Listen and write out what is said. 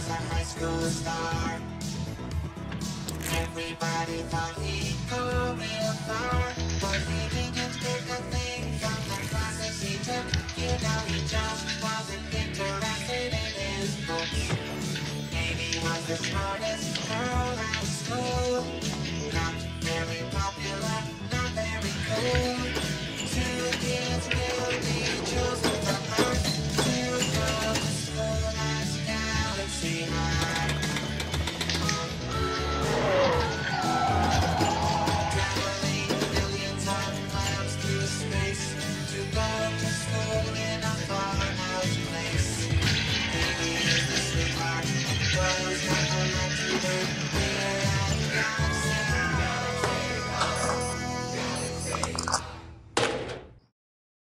a high school star. Everybody thought he'd go real far, but he didn't take a thing.